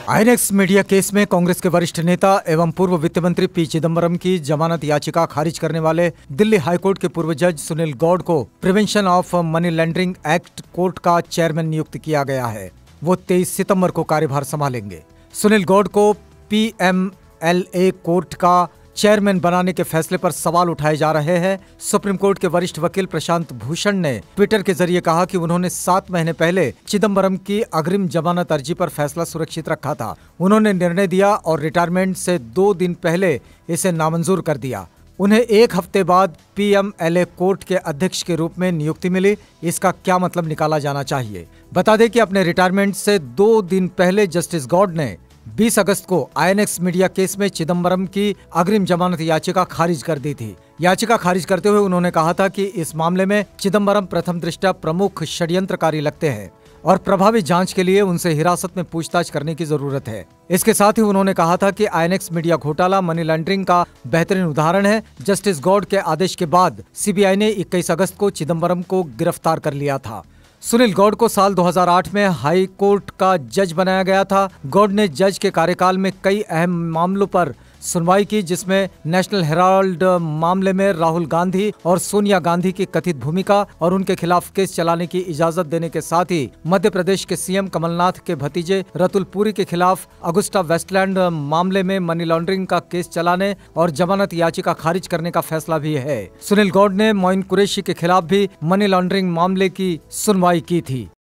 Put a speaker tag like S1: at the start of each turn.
S1: INX media case में कांग्रेस के वरिष्ठ नेता एवं पूर्व वित्त मंत्री पी चिदम्बरम की जमानत याचिका खारिज करने वाले दिल्ली हाईकोर्ट के पूर्व जज सुनील गौड़ को prevention of money laundering act court का चेयरमैन नियुक्त किया गया है। वो 23 सितंबर को कार्यभार संभालेंगे। सुनील गौड़ को पीएमएलए कोर्ट का चेयरमैन बनाने के फैसले पर सवाल उठाए जा रहे हैं। सुप्रीम कोर्ट के वरिष्ठ वकील प्रशांत भूषण ने ट्विटर के जरिए कहा कि उन्होंने 7 महीने पहले चिदम्बरम की अग्रिम जमानत अर्जी पर फैसला सुरक्षित रखा था। उन्होंने निर्णय दिया और रिटायरमेंट से 2 दिन पहले इसे नामंजूर कर दिया। उन्हें 1 हफ्ते बाद पीएमएलए कोर्ट के अध्यक्ष के रूप में नियुक्ति मिली। इसका क्या मतलब निकाला जाना चाहिए? बता दें कि अपने रिटायरमेंट से 2 दिन पहले जस्टिस गौड़ ने 20 अगस्त को आईएनएक्स मीडिया केस में चिदम्बरम की अग्रिम जमानत याचिका खारिज कर दी थी। याचिका खारिज करते हुए उन्होंने कहा था कि इस मामले में चिदम्बरम प्रथम दृष्टया प्रमुख षड्यंत्रकारी लगते हैं और प्रभावी जांच के लिए उनसे हिरासत में पूछताछ करने की जरूरत है। इसके साथ ही उन्होंने कहा था कि आईएनएक्स मीडिया घोटाला मनी लॉन्ड्रिंग का बेहतरीन उदाहरण है। जस्टिस गौड़ के आदेश के बाद सीबीआई ने 21 अगस्त को चिदम्बरम को गिरफ्तार कर लिया था। सुनील गौड़ को साल 2008 में हाई कोर्ट का जज बनाया गया था। गौड़ ने जज के कार्यकाल में कई अहम मामलों पर सुनवाई की, जिसमें नेशनल हेराल्ड मामले में राहुल गांधी और सोनिया गांधी की कथित भूमिका और उनके खिलाफ केस चलाने की इजाजत देने के साथ ही मध्य प्रदेश के सीएम कमलनाथ के भतीजे रतुल पुरी के खिलाफ अगुस्टा वेस्टलैंड मामले में मनी लॉन्ड्रिंग का केस चलाने और जमानत याचिका खारिज करने का फैसला भी है। सुनील गौड़ ने मोइन कुरैशी के खिलाफ भी मनी लॉन्ड्रिंग मामले की सुनवाई की थी।